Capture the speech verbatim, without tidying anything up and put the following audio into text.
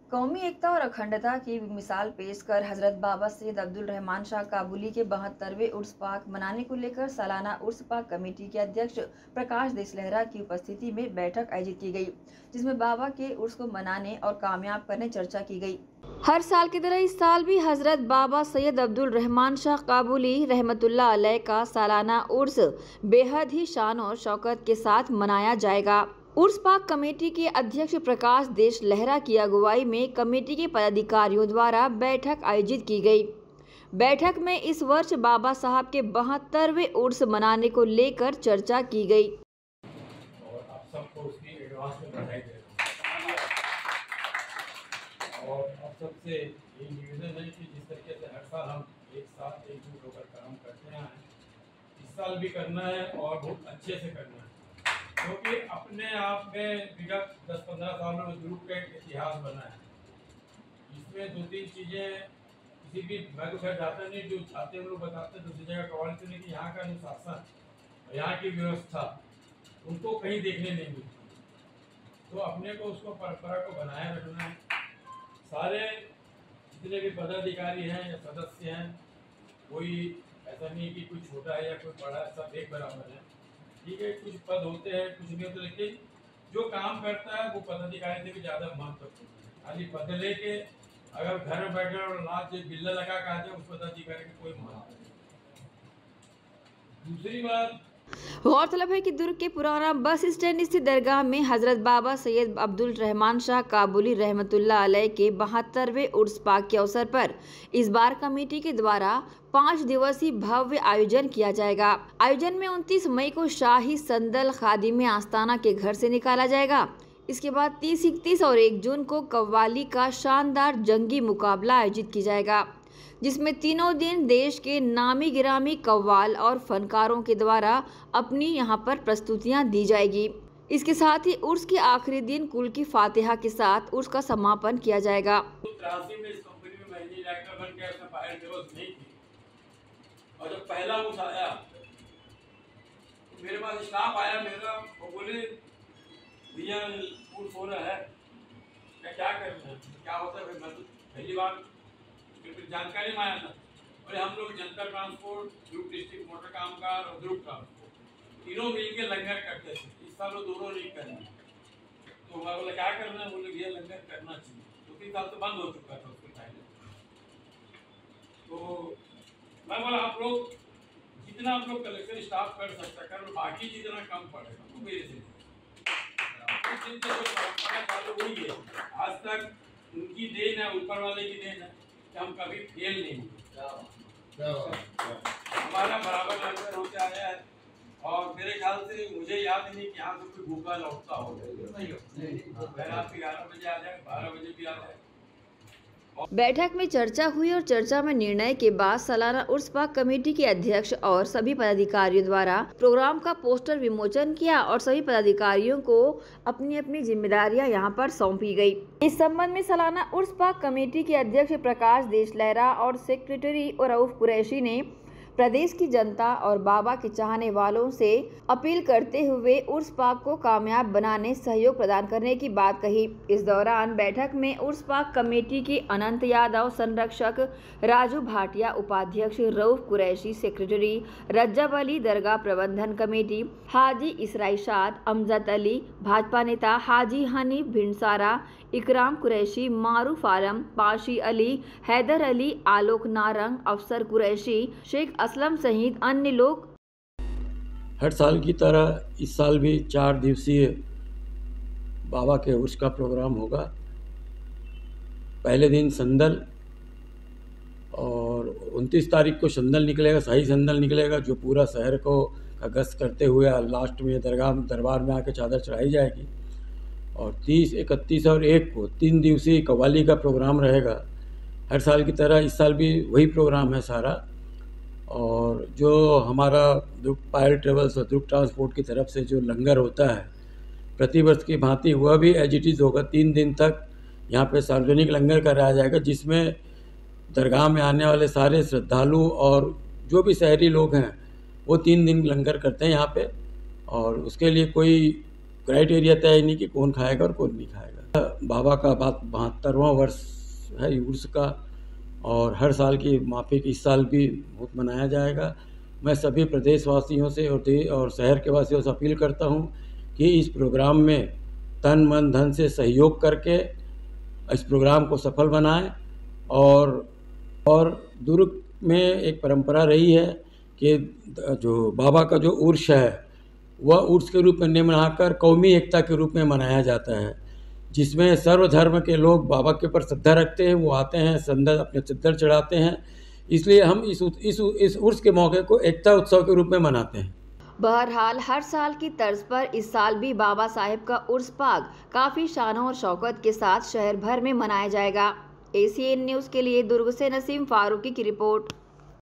कौमी एकता और अखंडता की मिसाल पेश कर हजरत बाबा सैयद अब्दुल रहमान शाह काबुली के बहत्तरवें उर्स पाक मनाने को लेकर सालाना उर्स पाक कमेटी के अध्यक्ष प्रकाश देशलहरा की उपस्थिति में बैठक आयोजित की गई, जिसमें बाबा के उर्स को मनाने और कामयाब करने चर्चा की गई। हर साल की तरह इस साल भी हजरत बाबा सैयद अब्दुल रहमान शाह काबुली रहमतुल्लाह अलैह का सालाना उर्स बेहद ही शान और शौकत के साथ मनाया जाएगा। उर्स पाक कमेटी के अध्यक्ष प्रकाश देशलहरा की अगुवाई में कमेटी के पदाधिकारियों द्वारा बैठक आयोजित की गई। बैठक में इस वर्ष बाबा साहब के बहत्तरवें उर्स मनाने को लेकर चर्चा की गई। और आप सबको उसकी एडवांस में बधाई दे रहा हूं। और अब सबसे ये निवेदन है कि जिस तरीके से हर साल हम एक साथ एकजुट होकर काम करते हैं, इस साल भी करना है और बहुत अच्छे से करना है, क्योंकि अपने आप में विगत दस पंद्रह सालों में ग्रुप का एक इतिहास बना है। इसमें दो तीन चीज़ें किसी भी, मैं तो खैर जाता नहीं, जो चाहते हैं लोग बताते हैं, दूसरी जगह कवालिटी ने कि यहाँ का अनुशासन, यहाँ की व्यवस्था उनको कहीं देखने नहीं मिलती। तो अपने को उसको परंपरा को बनाए रखना है। सारे जितने भी पदाधिकारी हैं या सदस्य हैं, कोई ऐसा नहीं कि कोई छोटा है या कोई बड़ा है, सब एक बराबर है। ठीक है, कुछ पद होते हैं, कुछ नहीं होते, लेकिन जो काम करता है वो पदाधिकारी से भी ज़्यादा महत्वपूर्ण है। खाली पद लेके अगर घर में बैठे और लाज बिल्ला लगा के आते, उस पदाधिकारी का कोई महत्व नहीं। दूसरी बात, गौरतलब है कि दुर्ग के पुराना बस स्टैंड स्थित दरगाह में हजरत बाबा सैयद अब्दुल रहमान शाह काबुली रहमतुल्लाह अलैह के बहत्तरवें उर्स पाक के अवसर पर इस बार कमेटी के द्वारा पाँच दिवसीय भव्य आयोजन किया जाएगा। आयोजन में उनतीस मई को शाही संदल खादिम आस्ताना के घर से निकाला जाएगा। इसके बाद तीस इकतीस और एक जून को कव्वाली का शानदार जंगी मुकाबला आयोजित किया जाएगा, जिसमें तीनों दिन देश के नामी गिरामी कव्वाल और फनकारों के द्वारा अपनी यहां पर प्रस्तुतियां दी जाएगी। इसके साथ ही उर्स के आखिरी दिन कुल की फातिहा के साथ उर्स का समापन किया जाएगा। तिरासी में इस कंपनी में मैनेजिंग डायरेक्टर बन के उसमें फायर टेबल्स नहीं थी, और जब पहला उर्स आया तो मेरे पास स्टाफ आया मेरा, वो बोले भैया उर्स हो रहा है, क्या क्या करना है, क्या होता है। मैं तो पहली बार फिर जानकारी में आया था, और हम लोग जनता ट्रांसपोर्ट, ग्रुप डिस्ट्रिक्ट मोटर कामगार और ग्रुप ट्रांसपोर्ट तीनों मिलकर लंगर करते थे। इस साल वो दोनों नहीं करना, तो मैं बोला क्या करना है, बोले भैया लंगर करना चाहिए। दो तीन साल तो बंद हो चुका था उसके पहले। तो मैं बोला आप लोग जितना आप लोग कलेक्शन स्टाफ कर सकता कर, बाकी जितना कम पड़ेगा वो मेरे से चालू हुई है। आज तक उनकी देन है, ऊपर वाले की देन है, हम कभी फेल नहीं हुए। हमारा बराबर लंगर होते आया है, और मेरे ख्याल से मुझे याद नहीं कि यहाँ से कोई भूखा लौटता हो। रात ग्यारह बजे आ जाए, बारह बजे भी आ जाए। बैठक में चर्चा हुई और चर्चा में निर्णय के बाद सालाना उर्स पाक कमेटी के अध्यक्ष और सभी पदाधिकारियों द्वारा प्रोग्राम का पोस्टर विमोचन किया और सभी पदाधिकारियों को अपनी अपनी जिम्मेदारियां यहां पर सौंपी गई। इस संबंध में सालाना उर्स पाक कमेटी के अध्यक्ष प्रकाश देशलहरा और सेक्रेटरी रऊफ कुरैशी ने प्रदेश की जनता और बाबा के चाहने वालों से अपील करते हुए उर्स पाक को कामयाब बनाने सहयोग प्रदान करने की बात कही। इस दौरान बैठक में उर्स पाक कमेटी के अनंत यादव संरक्षक, राजू भाटिया उपाध्यक्ष, रऊफ कुरैशी सेक्रेटरी, रज्जब अली दरगाह प्रबंधन कमेटी, हाजी इसराइशाद, अमजद अली भाजपा नेता, हाजी हनीफ भिंडसारा, इकराम कुरैशी, मारूफ आलम, पाशी अली, हैदर अली, आलोक नारंग, अफसर कुरैशी, शेख असलम सहित अन्य लोग। हर साल की तरह इस साल भी चार दिवसीय बाबा के उर्स का प्रोग्राम होगा। पहले दिन संदल, और उनतीस तारीख को संदल निकलेगा, शाही संदल निकलेगा, जो पूरा शहर को का गश्त करते हुए लास्ट में दरगाह दरबार में आके चादर चढ़ाई जाएगी। और तीस, इकतीस और एक को तीन दिवसीय कव्वाली का प्रोग्राम रहेगा। हर साल की तरह इस साल भी वही प्रोग्राम है सारा। और जो हमारा दुर्ग फायर ट्रेवल्स और दुर्ग ट्रांसपोर्ट की तरफ से जो लंगर होता है प्रतिवर्ष की भांति, वह भी एज इट इज़ होगा। तीन दिन तक यहाँ पे सार्वजनिक लंगर कराया जाएगा, जिसमें दरगाह में आने वाले सारे श्रद्धालु और जो भी शहरी लोग हैं वो तीन दिन लंगर करते हैं यहाँ पे। और उसके लिए कोई क्राइटेरिया तय नहीं कि कौन खाएगा और कौन नहीं खाएगा। बाबा का बात बहत्तरवां वर्ष है उर्स का, और हर साल की माफिक इस साल भी बहुत मनाया जाएगा। मैं सभी प्रदेशवासियों से और देश और शहर के वासियों से अपील करता हूं कि इस प्रोग्राम में तन मन धन से सहयोग करके इस प्रोग्राम को सफल बनाएं। और और दुर्ग में एक परंपरा रही है कि जो बाबा का जो उर्स है वह उर्स के रूप में नहीं मनाकर कौमी एकता के रूप में मनाया जाता है, जिसमें सर्वधर्म के लोग बाबा के ऊपर श्रद्धा रखते हैं, वो आते हैं, संदर अपने चद्दर चढ़ाते हैं। इसलिए हम इस इस इस उर्स के मौके को एकता उत्सव के रूप में मनाते हैं। बहरहाल हर साल की तर्ज पर इस साल भी बाबा साहेब का उर्स पाक काफी शानों और शौकत के साथ शहर भर में मनाया जाएगा। एसीएन न्यूज़ के लिए दुर्ग से नसीम फारूकी की रिपोर्ट।